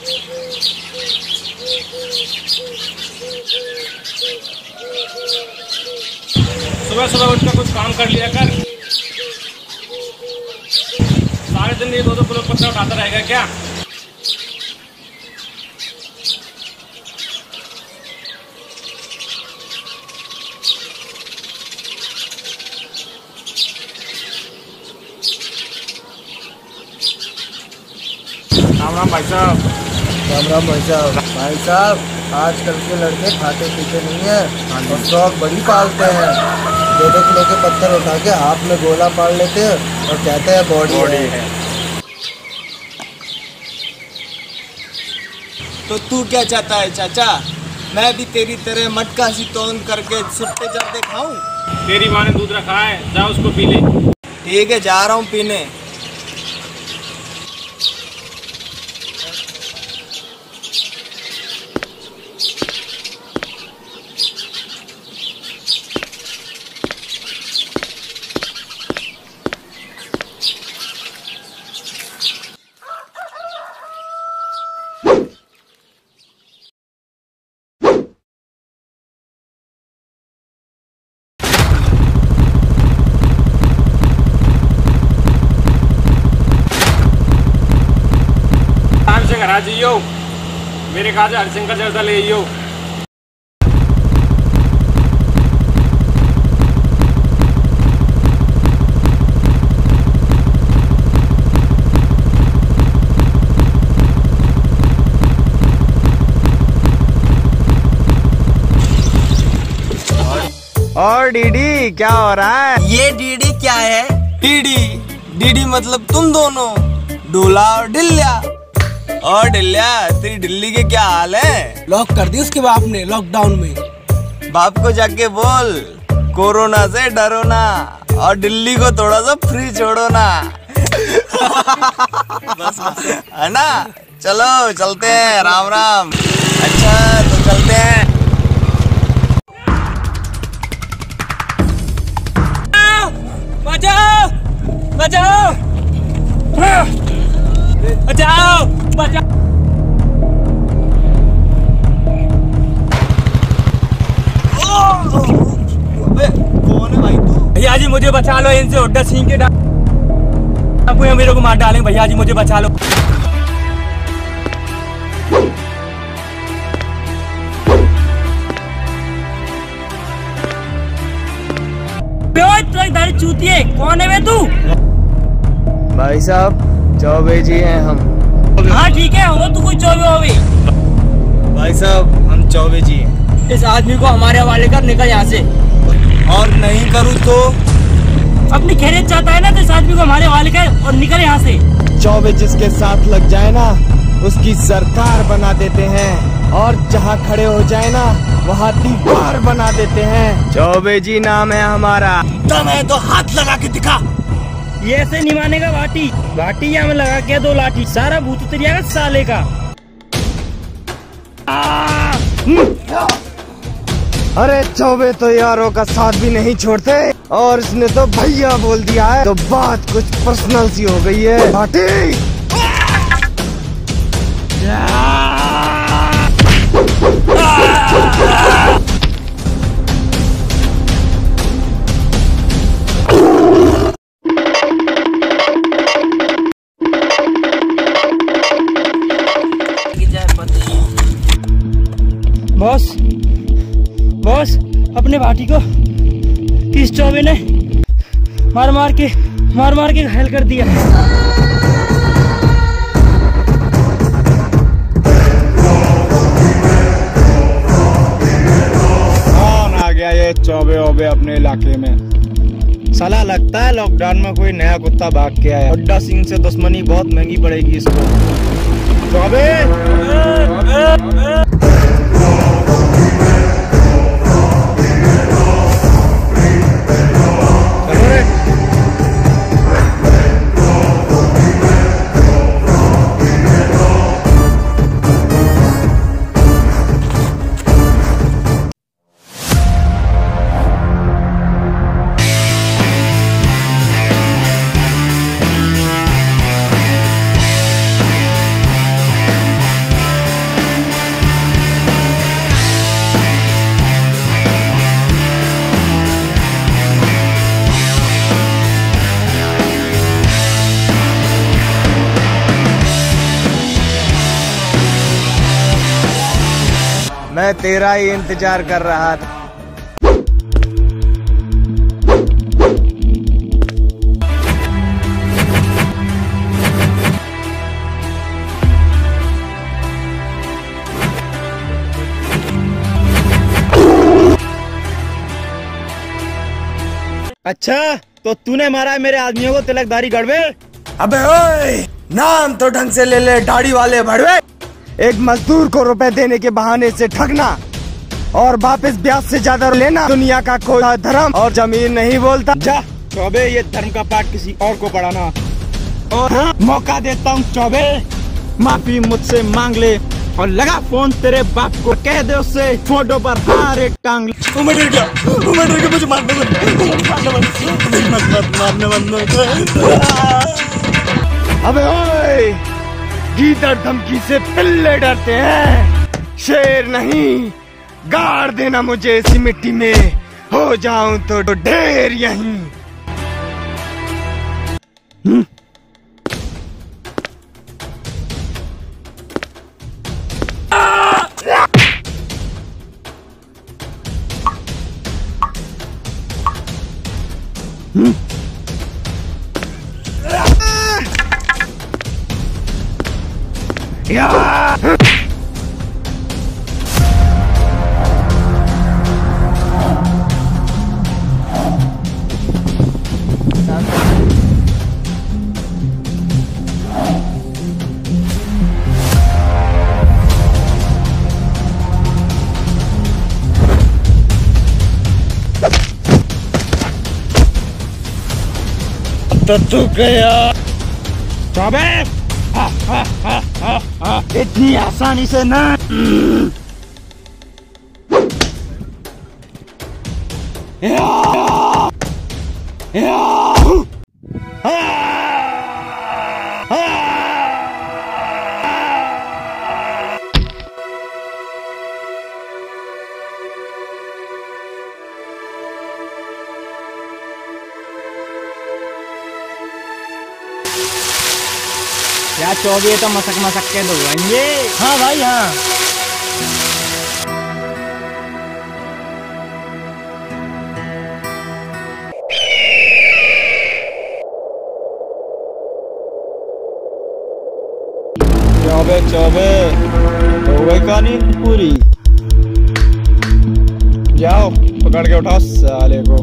सुबह सुबह उठकर कुछ काम कर लिया कर। सारे दिन ये दो किलो पत्थर उठाता रहेगा क्या? राम राम भाई साहब। राम राम भाई साहब। भाई साहब, आजकल के लड़के खाते पीते नहीं है और शौक बड़ी पालते हैं। 2-2 किलो के पत्थर उठा के हाथ में गोला पाड़ लेते हैं और कहते हैं बॉडी है। तो तू क्या चाहता है चाचा? मैं भी तेरी तरह मटका सी तोन करके सुट्टे जर्दे खाऊं? तेरी माँ ने दूध रखा है, जा उसको पी ले। ठीक है, जा रहा हूँ पीने। घर जियो मेरे कहा हरिशंकर जैसा ले आइयो। और डीडी क्या हो रहा है? ये डीडी क्या है? डीडी डीडी मतलब तुम दोनों, डोला और डिल्ल्या। और डिल्ल्या, तेरी दिल्ली के क्या हाल है? लॉक कर दी उसके बाप ने लॉकडाउन में। बाप को जाके बोल कोरोना से डरो ना और दिल्ली को थोड़ा सा फ्री छोड़ो ना। बस है ना? चलो चलते हैं। राम राम। अच्छा तो चलते हैं। बचाओ बचाओ बचाओ बचाओ। कौन है भाई तू? भैया जी मुझे बचा लो, इनसे उड्डा छीन के डाकू मेरे को मार डालेंगे। भैया जी मुझे बचा लो। चूतिए कौन है वे तू? भाई साहब चौबे जी हैं हम। हाँ ठीक है, हो तू कोई चौबे होवे। भाई साहब हम चौबे जी हैं। इस आदमी को हमारे हवाले कर, निकल यहाँ से। और नहीं करूँ तो? अपनी खैरियत चाहता है ना तो इस आदमी को हमारे हवाले कर और निकल यहाँ से। चौबे जिसके साथ लग जाए ना उसकी सरकार बना देते हैं और जहाँ खड़े हो जाए ना वहाँ दीवार बना देते हैं। चौबे जी नाम है हमारा। दम है तो हाथ लगा के दिखा। ये ऐसे नहीं मानेगा भाटी। भाटी यहाँ में लगा के 2 लाठी, सारा भूत उतर जाएगा साले का। अरे चौबे तो यारों का साथ भी नहीं छोड़ते और इसने तो भैया बोल दिया है तो बात कुछ पर्सनल सी हो गई है। भाटी बॉस बॉस, अपने भाटी को किस चौबे ने मार मार के घायल कर दिया। कौन आ गया ये चौबे ओबे अपने इलाके में? साला लगता है लॉकडाउन में कोई नया कुत्ता भाग के आया। अड्डा सिंह से दुश्मनी बहुत महंगी पड़ेगी इसको। चौबे मैं तेरा ही इंतजार कर रहा था। अच्छा तो तूने मारा है मेरे आदमियों को तिलकधारी गड़बे? अबे ओए, नाम तो ढंग से ले ले, दाढ़ी वाले भड़वे। एक मजदूर को रुपए देने के बहाने से ठगना और वापस ब्याज से ज्यादा लेना दुनिया का कोई धर्म और जमीन नहीं बोलता। जा चौबे, ये धर्म का पाठ किसी और को पढ़ाना। और हाँ, मौका देता हूँ चौबे, माफी मुझसे मांग ले और लगा फोन तेरे बाप को, कह दे उससे फोटो पर हार एक टांग ले। मुझे मारने अबे ओए, गीदड़ धमकी से पिल्ले डरते हैं, शेर नहीं। गाड़ देना मुझे इसी मिट्टी में, हो जाऊं तो ढेर यहीं। तो तू गया चौबे, इतनी आसानी से ना। क्या चौबे तो मसक के धुलवाएंगे। हाँ भाई हाँ। चौबे हो गई कहानी पूरी। जाओ पकड़ के उठाओ साले को।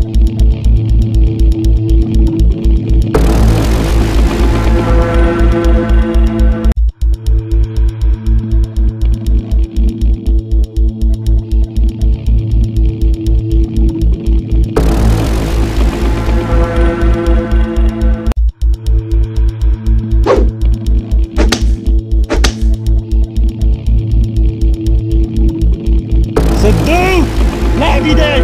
भी दे।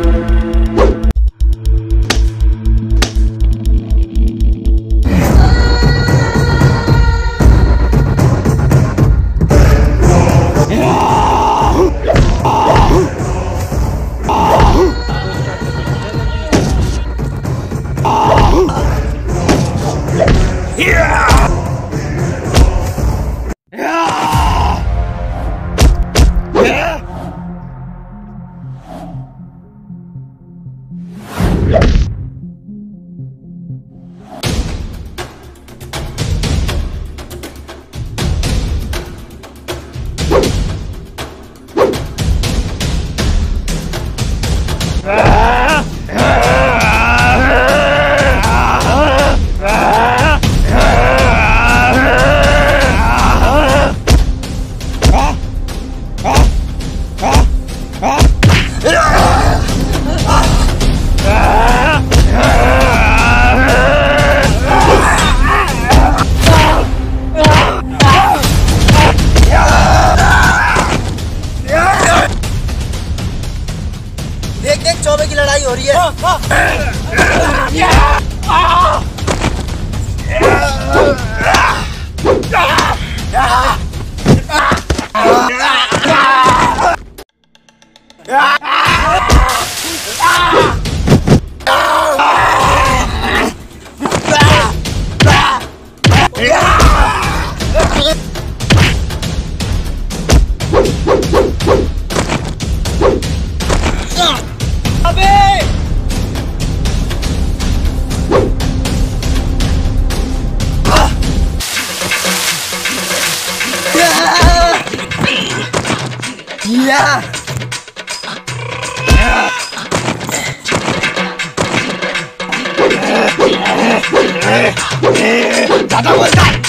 देख चौबे की लड़ाई हो रही है। ज्यादा बोलता है।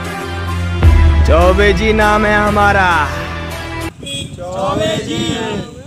चौबे जी नाम है हमारा। चौबे जी।